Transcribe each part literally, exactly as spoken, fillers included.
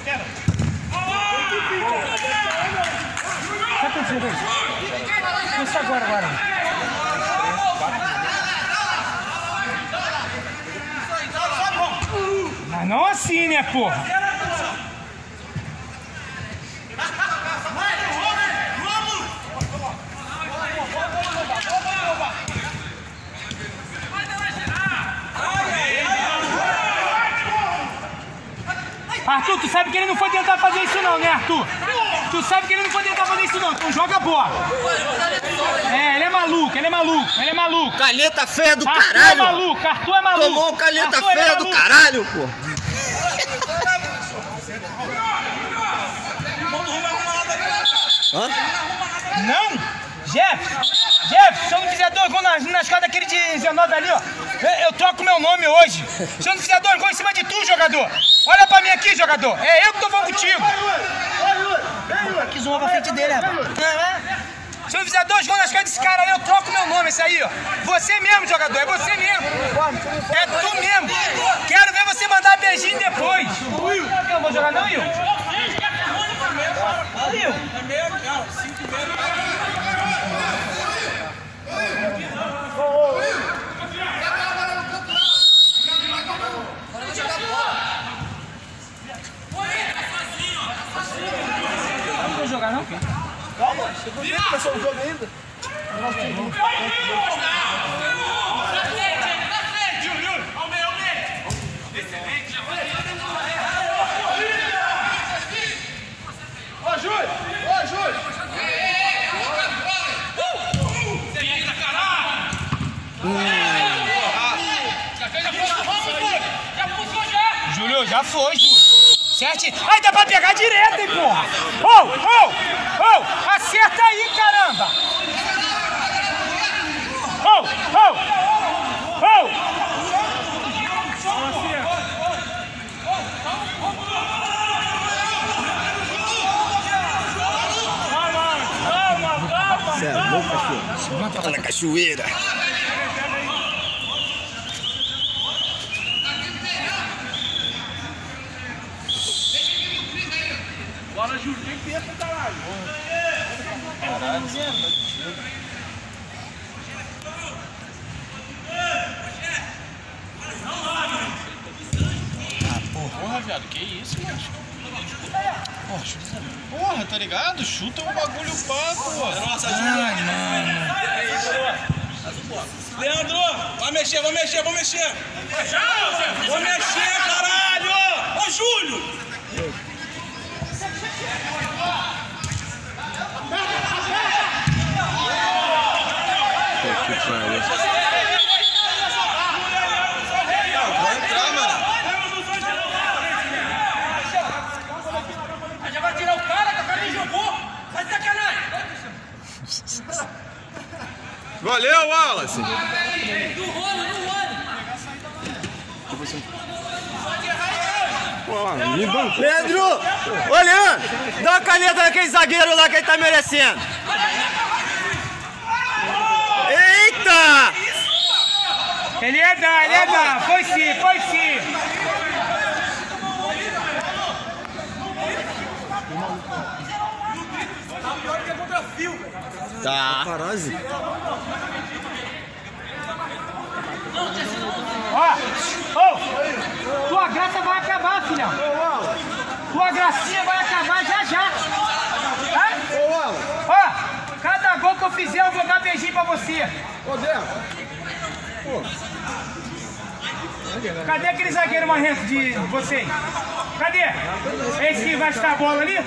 Tá acontecendo aí? Começa agora, agora. Mas não assim, né, porra? Arthur, tu sabe que ele não foi tentar fazer isso não, né, Arthur? Tu sabe que ele não foi tentar fazer isso não, então joga a bola. É, ele é maluco, ele é maluco, ele é maluco. Caneta feia do Arthur caralho. Arthur é maluco, Arthur é maluco. Tomou um caneta Arthur, feia é do caralho, pô. Hã? Não? Jeff, Jeff, se eu não fizer dois gols na, na escada daquele de dezenove ali, ó, eu, eu troco meu nome hoje. Se eu não fizer dois gols em cima de tu, jogador. Olha pra mim aqui, jogador. É eu que tô falando contigo. Que zoou pra frente dele, rapaz. Se eu não fizer dois gols na escada desse cara aí, eu troco meu nome, esse aí, ó. Você mesmo, jogador, é você mesmo. É tu mesmo. Quero ver você mandar beijinho depois. Eu não vou jogar não, Will? Will? Não vou jogar não? Calma, você não viu começou o jogo ainda. Ô, Júlio! Ô, Júlio! Júlio, já foi, Júlio. Certo? Ai, dá pra pegar direto, hein, porra! Ô, ô, ô! Acerta aí, caramba! Ô, ô! Ô! Você é louco, cachorro? Olha a cachoeira. Bora, Júlio, tem que ter, caralho. Caralho. Ah, porra, viado, que isso, macho? Porra, chuta. Porra, tá ligado? Chuta um bagulho pá, porra. Ai, mano. Leandro, vai mexer, vai mexer, vai mexer. Vou mexer, caralho! Ô, Júlio! Que pariu. Vai entrar, mano. Já vai tirar o cara, que o cara nem jogou. Vai sacanagem. Valeu, Wallace. No rolo, no rolo. Leandro! Ô, Leandro! Dá uma caneta naquele zagueiro lá que ele tá merecendo. Eita! Ele ia dar, ele ia dar. Foi sim, foi sim. Tá. Parose. Ó, ó, tua graça vai acabar, filhão. Tua gracinha vai acabar já já. Tá? Ó, cada gol que eu fizer eu vou dar beijinho pra você. Ô, Zé. Cadê aquele zagueiro marrento de vocês? Cadê? Esse que vai chutar a bola ali?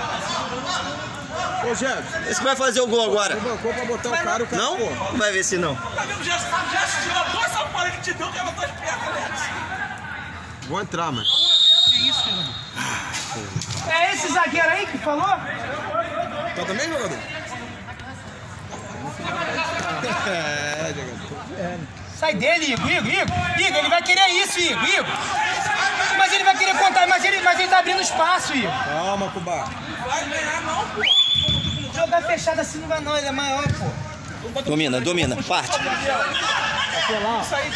Ô, Jefferson. Esse que vai fazer o gol agora. Bancou pra botar o cara, o cara. Não? Não vai ver se não. Já tirou duas São Paulo que te deu, que ela tá de perto, Alex. Vou entrar, mano. Que isso, filho? É esse zagueiro aí que falou? Tá também, jogador? É, jogador. Sai dele, Igor, Igor, Igor. Igor, ele vai querer isso, Igor, Igor. Mas ele vai querer contar, mas ele, mas ele tá abrindo espaço, Igor. Calma, Cubá. Jogar fechado assim não vai não, ele é maior, pô. Domina, domina. Parte. Isso aí.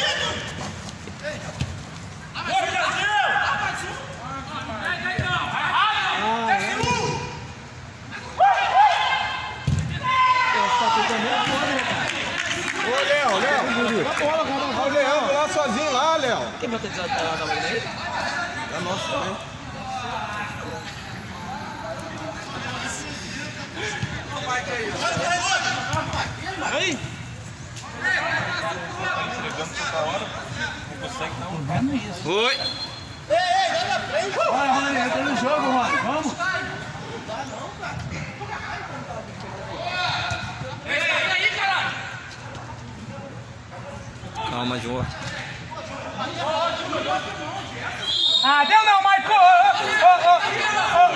quem vai ter desatado a vaga dele? É nosso também. Aí! Foi! Ei, ei, vai na frente! Olha, Rony, entra no jogo, Rony. Vamos! Calma, João. Ah, deu não, Marco! Oh, oh, oh.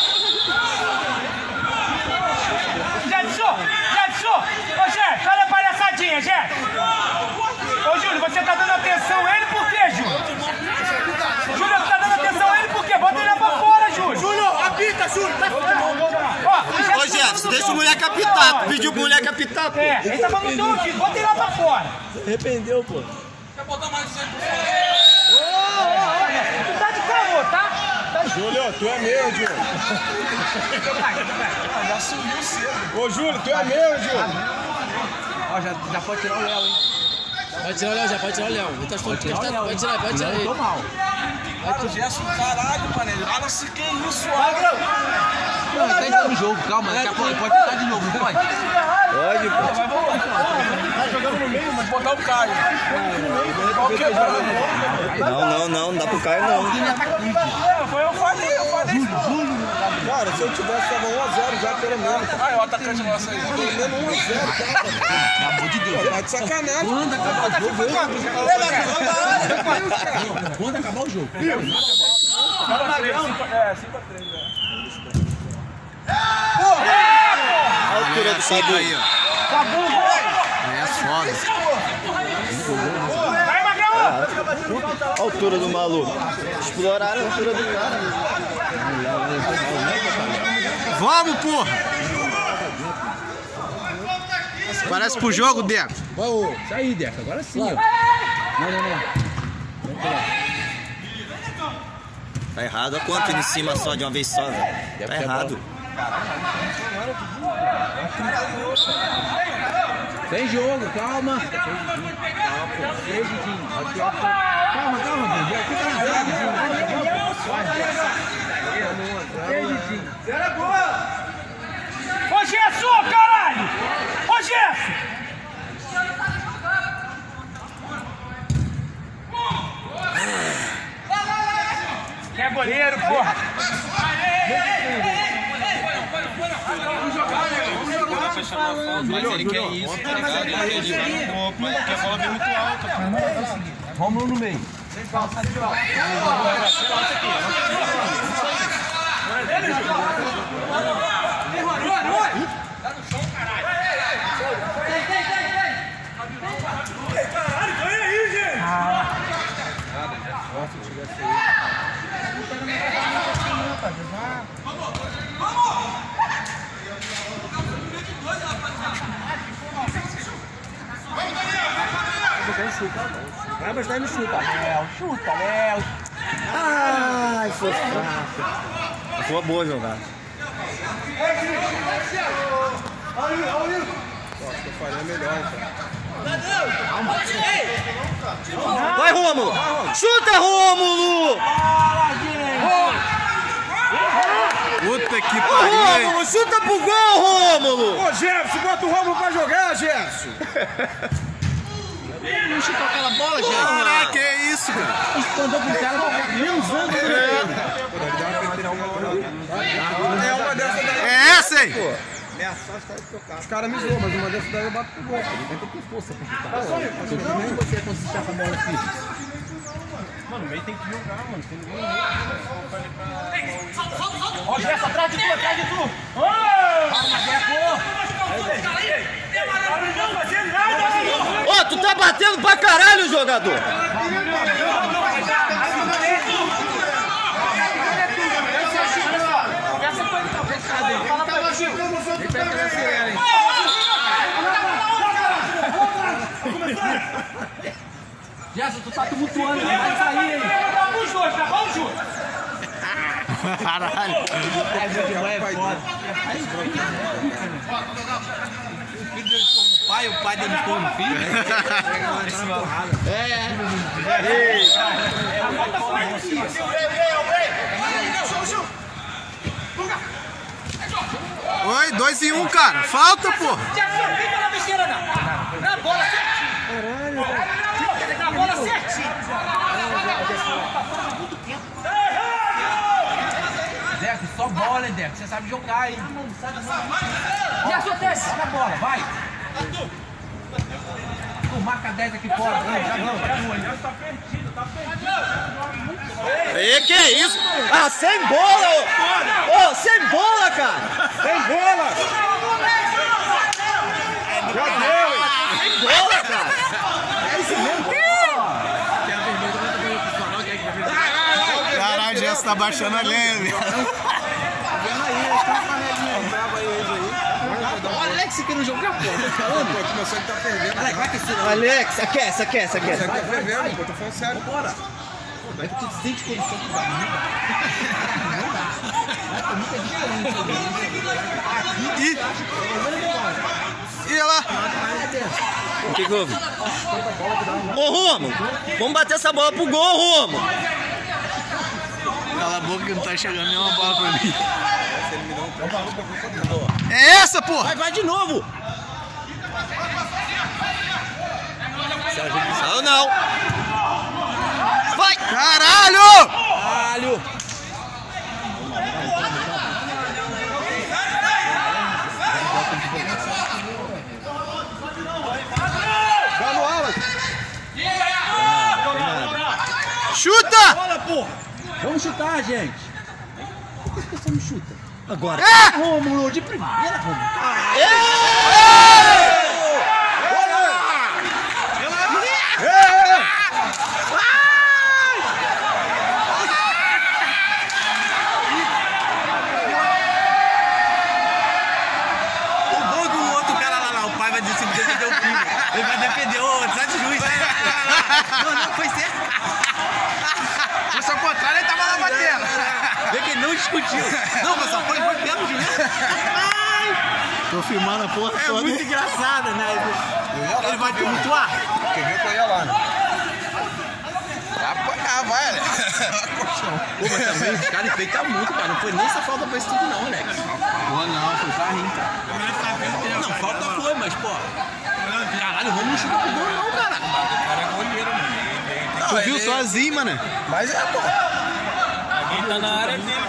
Jetson! Jetson! Ô, Jeff, olha a palhaçadinha, Jeff! Ô, Júlio, você tá dando atenção a ele por quê, Júlio? Júlio, você tá dando atenção a ele por quê? Bota ele lá pra fora, Júlio! Júlio, apita, Júlio! Tá Ó, Ô, Jefferson, deixa o moleque apitar. Pediu pro moleque apitar, pô. É, ele tá falando no teu ouvido, bota ele lá pra fora! Arrependeu, pô. Quer botar mais de cem por cento? Tu tá de caô, tá? tá... Júlio, tu é meu, Júlio. Já subiu cedo. Ô, Júlio, tu é meu, Júlio. Ó, já, já pode tirar o Léo, hein? Pode tirar o Léo já, pode tirar o Léo. Ele tá escondido, pode tirar, pode tirar, pode tirar ele. Tô mal. Cara, o Gerson, caralho, mano. Ah, não sei que isso, Magrão. Não, ele tá entrando no jogo, calma, daqui a pouco ele pode tentar de novo, não pode? Pode, pô. Vai voltar. Tá jogando no meio, mas botar o Caio. Pau quebrando. Não, não, não, não dá pro Caio, não. Foi eu falei, eu falei. Cara, se eu tivesse, tava um a zero já, pelo menos. Ah, é o atacante nosso aí. Pelo menos um a zero, cara. Pelo amor de Deus. Tá de sacanagem. Quando acabar o jogo, quando acabar o jogo. É, cinco a três, A altura do Sabu aí, ó. É foda. Vai, Magrão! A altura do maluco. Exploraram a altura do cara. Vamos, porra! Parece pro jogo, Deco. Vai, ô. Isso aí, Deco. Agora sim, ó. Não, não, não. Tá errado. Olha quanto em cima só de uma vez só, velho. Tá errado. Tem jogo, calma. Calma, calma, Ô, Gerson, caralho! Ô, Gerson! Quer goleiro, porra! Mas ele quer isso, tá ligado? Ele vai no corpo, porque a bola vem muito alta. Vamos no meio. Vai, mas daí não chuta, Léo. Chuta, Léo. Ai, foi fraco. Foi uma boa jogada. Acho que eu faria melhor, cara. Vai, Rômulo! Chuta, Rômulo! Puta que Ô, pariu! Rômulo, chuta pro gol, Rômulo! Ô, Gerson, bota o Rômulo pra jogar, Gerson. Não chutou aquela bola, gente! Caraca, que isso, cara? Escondeu pro cara, menos ângulo dele. É uma dessas daí. É essa aí! Os caras me zoam, mas uma dessas daí eu bato pro gol. Vai ter que ter força pra chutar. Se eu nem você conseguir chutar essa bola aqui. Mano, o meio tem que jogar, mano. Tem ninguém. Ó, Gerson, atrás de tu, atrás de tu. Ô! Ô, tu tá batendo pra caralho, jogador! Gerson, tu tá tumultuando, não vai sair, hein? Vamos os dois, tá bom, Júlio? Caralho! É foda. pai, o pai dando esporro no filho. É. Oi, dois em um, cara. Falta, pô. Fica na besteira, não. Na bola certinho. Caralho. Na bola certinho. Deco, só bola, hein, Deco? Você sabe jogar, hein? E acontece. Joga a bola, vai. Tu marca dez aqui fora. Vai, já vamos, já vamos. Tá perdido, tá perdido. E que é isso? Ah, sem bola! Ô, oh, sem bola, cara! Tem bola! Já deu! Sem bola, cara! É isso mesmo? Caralho, o Gerson tá baixando a lenha, velho. O Alex querendo jogar, pô. Tô falando. Pô, começou ele tá perdendo. Alex, vai aquecer. Alex, aquece, aquece, aquece. Você tá fervendo, pô, tô falando sério. Bora. Vai que tu sente condição de dar. É muita diferença. E lá? O que que houve? Ô, Romo, vamos bater essa bola pro gol, Romo. Cala a boca que não tá chegando nenhuma bola pra mim. É essa, porra! Vai, vai de novo. Não, não. Vai! Caralho! Caralho! Chuta! Bola, porra! Vamos chutar, gente. Por que você não chuta? Agora. É! Rômulo, de primeira, Rômulo. O bom do outro cara lá, lá, o pai vai dizer que defendeu o filho. Ele vai defender o outro, sai de juiz. Não, não, foi certo. Se ao contrário, ele tava lá batendo. Vê que ele não discutiu. Não, pessoal, foi, foi pelo juiz. Tô filmando a porra É toda. muito engraçado, né? Ele vai tumultuar. Quem viu que eu ia lá, né? Vai apanhar, vai, né? Pô, mas também os caras enfeitam muito, cara. Não foi nem essa falta pra isso tudo, não, Alex. Pô, não, foi carrinho, cara. Não, falta foi, mas, pô. Caralho, o Romulo não chuta pro gol, não, cara. Tu viu sozinho, mano? Mas é, pô. Ele tá na área dele.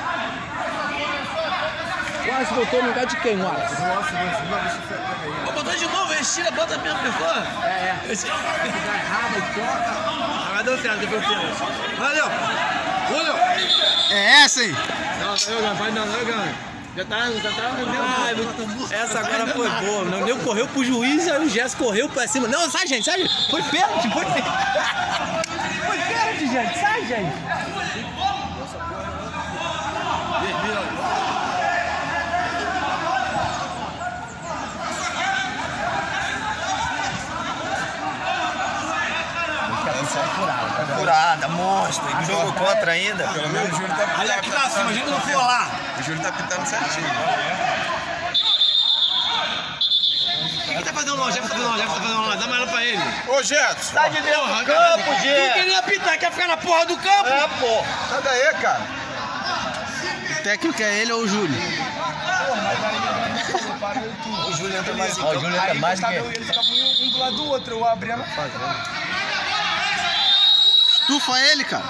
O Wallace voltou no lugar de quem, Wallace? Vou botar de novo, ele tira, bota a mesma pessoa. É, é. Esse errado, toca. Agora deu certo, deu certo. Valeu. Valeu. É essa aí. Não, tá jogando, vai não, tá jogando. Já tá, já tá ah, essa agora foi boa. Não, nem correu pro juiz, aí o Gerson correu pra cima. Não, sai, gente, sai. Foi pênalti, foi pênalti. Foi pênalti, gente, sai, gente. Furada, monstro. E jogo contra ainda. Pelo menos o Júlio tá pitando. Olha aqui pra cima, a gente não for lá. O Júlio tá pitando certinho. O que tá fazendo lá? O Jeff tá fazendo lá, o Jeff tá fazendo lá. Dá mais ela pra ele. Ô, Jetson. Sai de dentro do campo, Jeff. Tu queria pitar, quer ficar na porra do campo? É, pô. Sai daí, cara. O técnico é ele ou o Júlio? O Júlio entra mais em campo. O Júlio entra mais que ele. Ele ficava um, um do lado do outro, eu abria na fase. Estufa ele, cara.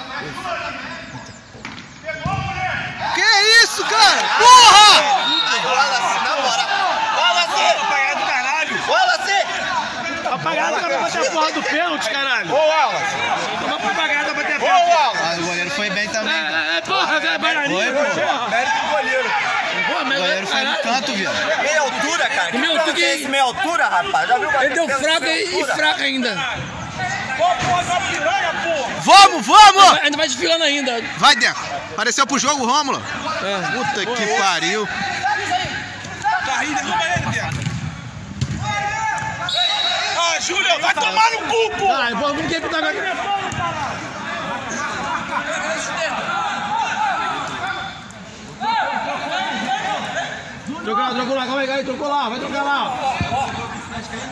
Que isso, cara? Porra! Wallace, na moral. Wallace! Apagado do caralho. Wallace! Apagado pra bater a porra do pênalti, caralho. Ô, Wallace! Uma apagada pra bater a Ô, pênalti. Wallace! Ah, o goleiro foi bem também. É, é, porra, é bailarina. Foi, pô. Mérito do goleiro. Pô, O mas goleiro foi no canto, viado. Meia altura, cara. Meia altura que- Esse meia altura, rapaz. Já viu Ele deu fraco e, e fraco ainda. Pô, porra, da piranha, porra. Vamos, vamos! Ainda vai desfilando ainda. Vai, Deco. Apareceu pro jogo, Rômulo. É. Puta que pariu. Carrinho, derruba ele, Deco. Ah, Júlio, vai tomar no cu, pô. Vai, vamos ter que dar agora. Trocou lá, trocou lá, calma aí, trocou lá, vai trocar lá.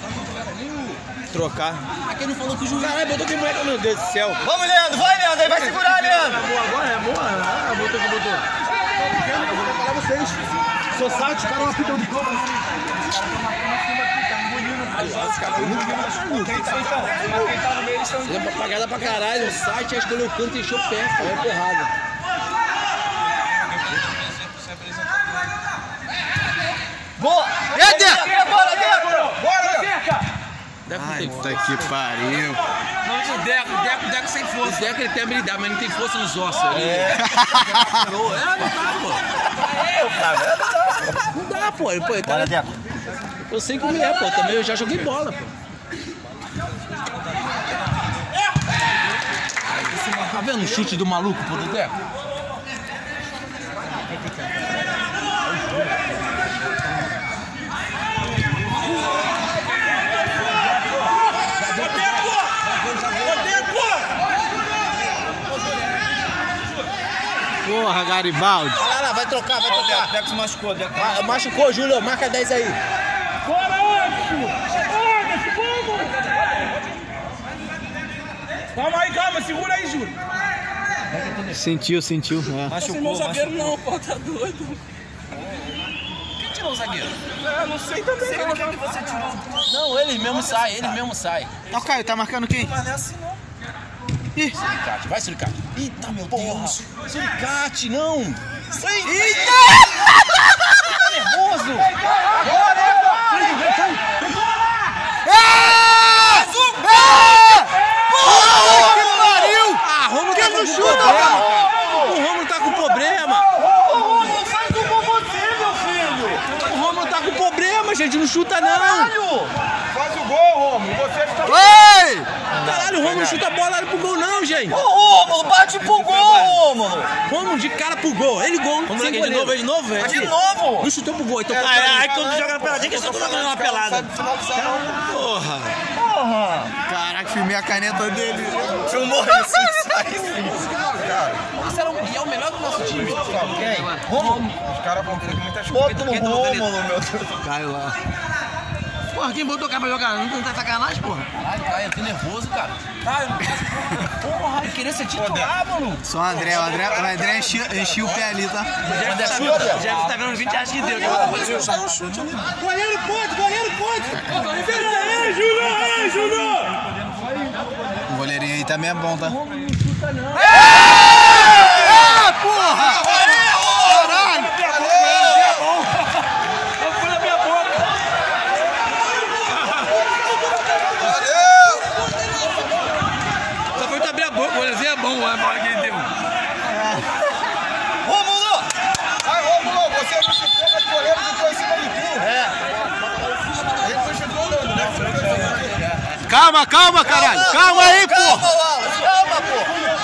trocar. Aqui não falou que o juiz. Caralho, botou que moleque, meu Deus do céu. Vamos, Leandro, vai, Leandro, aí vai segurar, Leandro. Agora é boa, ah, botou que botou. Eu vou falar vocês. Sou site, os caras não apitam de campo. Os caras não Você é papagada pra caralho, o site já escolheu o canto e encheu o pé, é porrada. Boa! E Deco? Bora, Deco! Bora, Deco! Ai, puta que pariu. Não, o Deco, o Deco, o Deco sem força. O Deco ele tem habilidade, mas não tem força nos ossos. Ele... É. É, não dá, pô. Não dá, pô. Ele, pô ele, cara, Bora, Deco! eu sei como é, pô. Também eu já joguei bola, pô. Tá vendo o chute do maluco, pô, do Deco? Porra, Garibaldi. Vai lá, vai trocar, vai trocar. O Deco se machucou, Deco. Ah, machucou, Júlio. Marca dez aí. Bora, Anderson! Anderson, vamos! Calma aí, calma, segura aí, Júlio. Sentiu, sentiu. É. Machucou, Não, zagueiro machucou. não, pô, tá doido. Quem tirou o zagueiro? É, não sei também. Sei não, quem que você tirou. Não, ele mesmo sai, ele mesmo sai. Ó, Caio, tá marcando quem? Mas não é assim, não. Ih, Suricate, vai, Suricate. Eita, meu Deus. Suricate, não. eita! Tá nervoso. Ah! Ah! Porra, que pariu! Ah, Romulo tá com chuta, problema. O Romulo tá com problema. O Romulo tá com problema, gente. Não chuta, não. Faz o gol, Romulo. Você está... Oi! Caralho, o Romulo chuta a bola pro gol, não, gente. Ô, Romulo, bate pro gol, Romulo. Romulo de cara pro gol. Ele gol. Vamos lá, de novo, de novo, velho. De novo. Não chutou pro gol. Então, Aí quando joga na peladinha, que você tá jogando uma pelada. Porra! Porra. Caraca, filmei a caneta dele. Filmou isso. Isso era um, e é o melhor do nosso time. Quem? Romulo. Os caras vão ter muitas coisas. Bota no Romulo, meu Deus. Caio lá. Porra, quem botou o cara pra jogar? Não tá sacanagem, porra? Ai, Caio, eu tô nervoso, cara. Caio, porra, eu queria ser titular, mano. Só o André, o André, o André encheu, encheu o pé ali, tá? André chuta. Já tá vendo vinte, acho que deu. Goleiro pode, goleiro pode. Aí, Júlio, aí, Júlio. O goleirinho aí também é bom, tá? Ah, porra! Caralho! Foi na minha boca. Só foi tu abrir a boca, o goleirzinho é bom, a bola que ele deu. Romulo! Vai, Romulo, você não chutou, mas o goleiro chutou em cima de tu. É. Ele foi chutando, né? Calma, calma, caralho! Calma aí, Calma, porra! Wallace, calma, pô!